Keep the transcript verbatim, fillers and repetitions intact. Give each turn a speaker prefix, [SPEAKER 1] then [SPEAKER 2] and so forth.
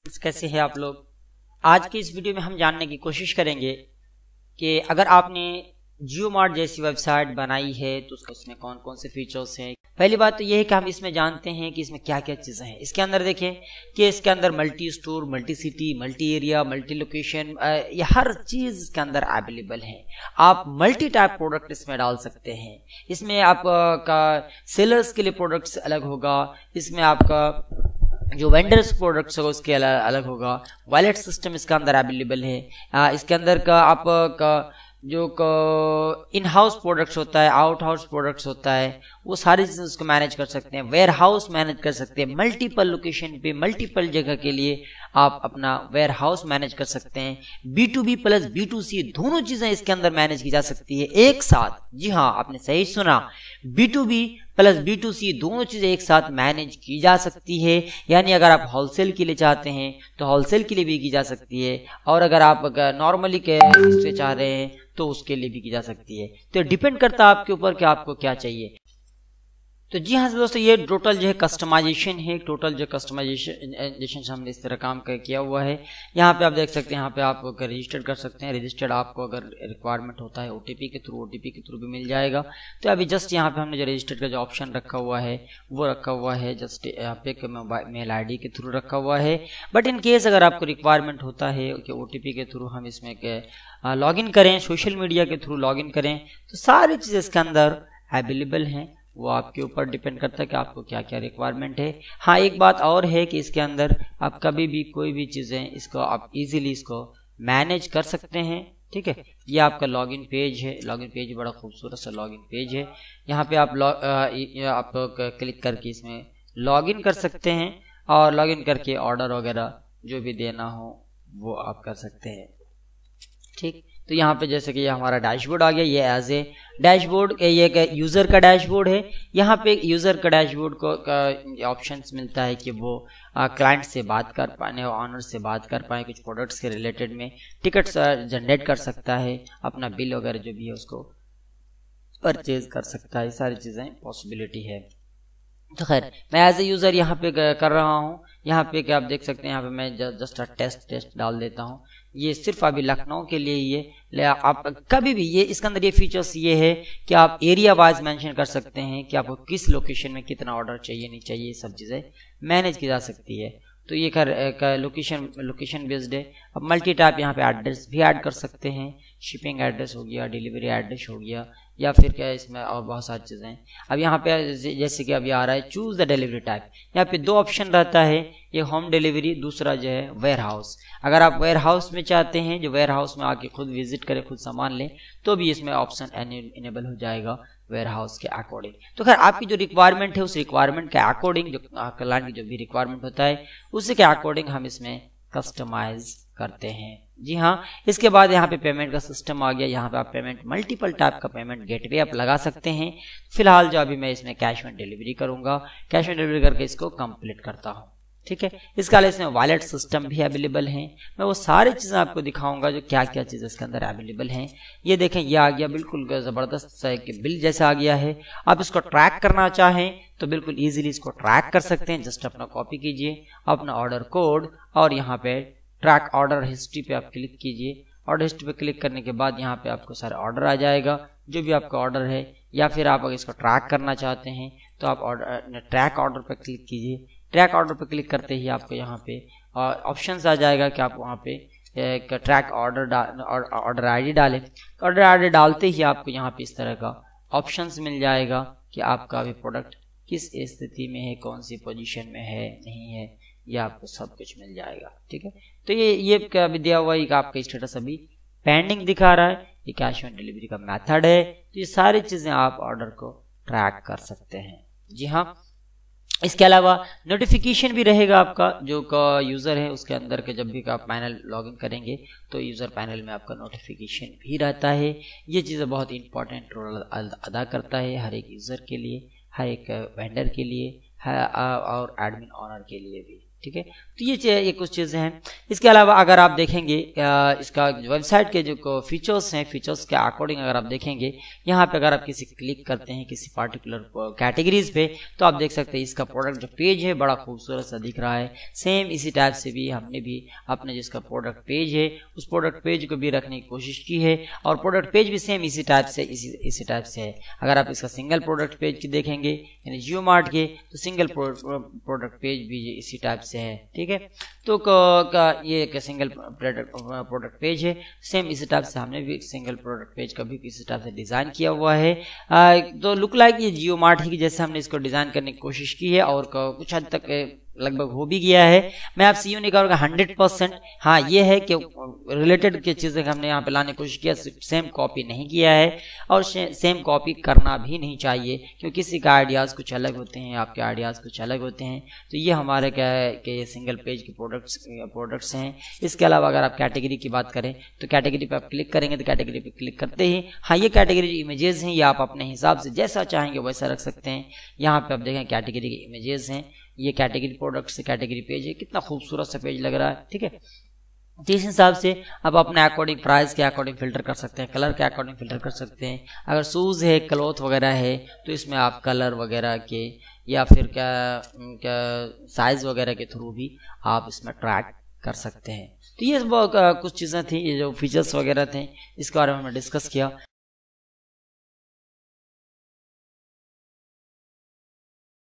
[SPEAKER 1] कैसे हैं आप लोग। आज की इस वीडियो में हम जानने की कोशिश करेंगे कि अगर आपने जियो मार्ट जैसी वेबसाइट बनाई है तो उसमें कौन कौन से फीचर्स हैं। पहली बात तो यह है कि हम इसमें जानते हैं कि इसमें क्या क्या चीज़ें हैं। इसके अंदर देखें कि इसके अंदर multi store, multi city, multi area, multi location, ये हर चीज़ इसके अंदर अवेलेबल है। आप मल्टी टाइप प्रोडक्ट इसमें डाल सकते हैं। इसमें आपका सेलर्स के लिए प्रोडक्ट्स अलग होगा, इसमें आपका जो वेंडर्स प्रोडक्ट्स होगा उसके अलग अलग होगा। वॉलेट सिस्टम इसका अंदर अवेलेबल है। आ, इसके अंदर का आपका जो इन हाउस प्रोडक्ट्स होता है, आउट हाउस प्रोडक्ट्स होता है, वो सारी चीज़ें उसको मैनेज कर सकते हैं। वेयर हाउस मैनेज कर सकते हैं। मल्टीपल लोकेशन पे, मल्टीपल जगह के लिए आप अपना वेयर हाउस मैनेज कर सकते हैं। B to B plus B to C दोनों चीज़ें इसके अंदर मैनेज की जा सकती है एक साथ। जी हाँ, आपने सही सुना, B to B plus B to C दोनों चीज़ें एक साथ मैनेज की जा सकती है। यानी अगर आप होलसेल के लिए चाहते हैं तो होलसेल के लिए भी की जा सकती है, और अगर आप नॉर्मली के इससे चाह रहे हैं तो उसके लिए भी की जा सकती है। तो डिपेंड करता है आपके ऊपर कि आपको क्या चाहिए। तो जी हाँ दोस्तों, ये टोटल जो है कस्टमाइजेशन है। टोटल जो कस्टमाइजेशन से हमने इस तरह काम किया हुआ है। यहाँ पे आप देख सकते हैं, यहाँ पे आप रजिस्टर कर सकते हैं। रजिस्टर्ड आपको अगर रिक्वायरमेंट होता है ओटीपी के थ्रू, ओटीपी के थ्रू भी मिल जाएगा। तो अभी जस्ट यहाँ पे हमने जो रजिस्टर्ड का जो ऑप्शन रखा हुआ है वो रखा हुआ है जस्ट यहाँ पे मेल आई डी के थ्रू रखा हुआ है। बट इन केस अगर आपको रिक्वायरमेंट होता है कि ओटीपी के थ्रू हम इसमें लॉग इन करें, सोशल मीडिया के थ्रू लॉग इन करें, तो सारी चीज़ें इसके अंदर अवेलेबल हैं। वो आपके ऊपर डिपेंड करता है कि आपको क्या क्या रिक्वायरमेंट है। हाँ, एक बात और है कि इसके अंदर आप कभी भी कोई भी चीज़ें इसको आप इजीली इसको मैनेज कर सकते हैं। ठीक है, ये आपका लॉगिन पेज है। लॉगिन पेज बड़ा खूबसूरत सा लॉगिन पेज है। यहाँ पे आप लॉग आप क्लिक करके इसमें लॉगिन कर सकते हैं, और लॉगिन करके ऑर्डर वगैरह जो भी देना हो वो आप कर सकते हैं। ठीक, तो यहाँ पे जैसे कि ये हमारा डैशबोर्ड आ गया। ये एज ए डैशबोर्ड, ये एक यूज़र का डैशबोर्ड है। यहाँ पे यूज़र का डैशबोर्ड को ऑप्शंस मिलता है कि वो क्लाइंट से बात कर पाए, ऑनर से बात कर पाए, कुछ प्रोडक्ट्स के रिलेटेड में टिकट्स जनरेट कर सकता है, अपना बिल वगैरह जो भी है उसको परचेज कर सकता है। सारी चीज़ें पॉसिबिलिटी है। तो खैर, मैं एज ए यूज़र यहाँ पे कर रहा हूँ। यहाँ पे क्या आप देख सकते हैं, यहाँ पे मैं जस्ट टेस्ट टेस्ट डाल देता हूँ। ये सिर्फ अभी लखनऊ के लिए ही है। आप कभी भी ये इसके अंदर ये फीचर्स ये है कि आप एरिया वाइज मेंशन कर सकते हैं कि आपको किस लोकेशन में कितना ऑर्डर चाहिए नहीं चाहिए, ये सब चीज़ें मैनेज की जा सकती है। तो ये कर लोकेशन लोकेशन बेस्ड है। अब मल्टी टाइप यहाँ पे एड्रेस भी ऐड कर सकते हैं। शिपिंग एड्रेस हो गया, डिलीवरी एड्रेस हो गया, या फिर क्या इसमें और बहुत सारी चीज़ें हैं। अब यहाँ पे जैसे कि अभी आ रहा है चूज़ द डिलीवरी टाइप। यहाँ पे दो ऑप्शन रहता है, ये होम डिलीवरी, दूसरा जो है वेयर हाउस। अगर आप वेयर हाउस में चाहते हैं, जो वेयर हाउस में आके खुद विजिट करें, खुद सामान लें, तो भी इसमें ऑप्शन इनेबल हो जाएगा वेयर हाउस के अकॉर्डिंग। तो खैर, आपकी जो रिक्वायरमेंट है उस रिक्वायरमेंट के अकॉर्डिंग, जो क्लाइंट की जो भी रिक्वायरमेंट होता है उसी के अकॉर्डिंग हम इसमें कस्टमाइज करते हैं। जी हाँ, इसके बाद यहाँ पे पेमेंट का सिस्टम आ गया। यहाँ पे आप पेमेंट मल्टीपल टाइप का पेमेंट गेटवे आप लगा सकते हैं। फिलहाल जो अभी मैं इसमें कैश ऑन डिलीवरी करूंगा, कैश ऑन डिलीवरी करके इसको कंप्लीट करता हूँ। ठीक है, इसके अलावा इसमें वॉलेट सिस्टम भी अवेलेबल है। मैं वो सारी चीज़ें आपको दिखाऊंगा जो क्या क्या चीज़ें इसके अंदर अवेलेबल हैं। ये देखें, ये आ गया बिल्कुल ज़बरदस्त सा एक बिल जैसा आ गया है। आप इसको ट्रैक करना चाहें तो बिल्कुल ईजिली इसको ट्रैक कर सकते हैं। जस्ट अपना कॉपी कीजिए अपना ऑर्डर कोड, और यहाँ पे ट्रैक ऑर्डर हिस्ट्री पे आप क्लिक कीजिए। ऑर्डर हिस्ट्री पे क्लिक करने के बाद यहाँ पे आपको सारा ऑर्डर आ जाएगा, जो भी आपका ऑर्डर है। या फिर आप अगर इसको ट्रैक करना चाहते हैं तो आप ऑर्डर ट्रैक ऑर्डर पे क्लिक कीजिए। ट्रैक ऑर्डर पे क्लिक करते ही आपको यहाँ पे ऑप्शंस आ जाएगा कि आप वहाँ पे एक ट्रैक ऑर्डर ऑर्डर आईडी डालें। ऑर्डर आईडी डालते ही आपको यहाँ पे इस तरह का ऑप्शंस मिल जाएगा कि आपका भी प्रोडक्ट किस स्थिति में है, कौन सी पोजीशन में है, नहीं है, ये आपको सब कुछ मिल जाएगा। ठीक है, तो ये ये क्या अभी दिया हुआ है कि आपका स्टेटस अभी पेंडिंग दिखा रहा है, ये कैश ऑन डिलीवरी का मेथड है। तो ये सारी चीज़ें आप ऑर्डर को ट्रैक कर सकते हैं। जी हाँ, इसके अलावा नोटिफिकेशन भी रहेगा आपका, जो का यूज़र है उसके अंदर के जब भी आप पैनल लॉगिन करेंगे तो यूज़र पैनल में आपका नोटिफिकेशन भी रहता है। ये चीज़ें बहुत इंपॉर्टेंट रोल अदा करता है हर एक यूज़र के लिए, हर एक वेंडर के लिए, और एडमिन ऑनर के लिए भी। ठीक है। तो ये ये कुछ चीज़ें हैं। इसके अलावा अगर आप देखेंगे इसका वेबसाइट के जो फीचर्स हैं, फीचर्स के अकॉर्डिंग अगर आप देखेंगे, यहाँ पे अगर आप किसी क्लिक करते हैं किसी पार्टिकुलर कैटेगरीज पे, तो आप देख सकते हैं इसका प्रोडक्ट जो पेज है बड़ा खूबसूरत सा दिख रहा है। सेम इसी टाइप से भी हमने भी अपने जिसका प्रोडक्ट पेज है उस प्रोडक्ट पेज को भी रखने की कोशिश की है, और प्रोडक्ट पेज भी सेम इसी टाइप से इसी इसी टाइप से है। अगर आप इसका सिंगल प्रोडक्ट पेज की देखेंगे यानी जियो मार्ट के, तो सिंगल प्रोडक्ट पेज भी इसी टाइप से है, ठीक है। तो का ये एक सिंगल प्रोडक्ट प्रोडक्ट पेज है, सेम इसी टाइप से हमने भी सिंगल प्रोडक्ट पेज का भी इसी टाइप से डिज़ाइन किया हुआ है। आ, तो लुक लाइक ये जियो मार्ट ही जैसे हमने इसको डिज़ाइन करने की कोशिश की है, और कुछ हद तक लगभग हो भी गया है। मैं आपसे यूँ नहीं कहूँगा हंड्रेड परसेंट, हाँ ये है कि रिलेटेड की चीज़ें हमने यहाँ पे लाने की कोशिश किया, सेम कॉपी नहीं किया है, और सेम कॉपी करना भी नहीं चाहिए, क्योंकि किसी का आइडियाज़ कुछ अलग होते हैं, आपके आइडियाज़ कुछ अलग होते हैं। तो ये हमारे क्या है कि ये सिंगल पेज के प्रोडक्ट्स प्रोडक्ट्स हैं। इसके अलावा अगर आप कैटेगरी की बात करें तो कैटेगरी पे आप क्लिक करेंगे, तो कैटेगरी पे क्लिक करते ही हाँ ये कैटेगरी जो इमेजेस हैं ये आप अपने हिसाब से जैसा चाहेंगे वैसा रख सकते हैं। यहाँ पे आप देखें कैटेगरी के इमेजेस हैं, ये कैटेगरी प्रोडक्ट से कैटेगरी पेज है, कितना खूबसूरत सा पेज लग रहा है, ठीक है। जिस हिसाब से आप अपने अकॉर्डिंग प्राइस के अकॉर्डिंग फिल्टर कर सकते हैं, कलर के अकॉर्डिंग फिल्टर कर सकते हैं। अगर शूज़ है, क्लॉथ वगैरह है, तो इसमें आप कलर वगैरह के या फिर क्या क्या साइज़ वगैरह के थ्रू भी आप इसमें ट्रैक कर सकते हैं। तो ये कुछ चीज़ें थी, ये जो फीचर्स वगैरह थे इसके बारे में हमने डिस्कस किया।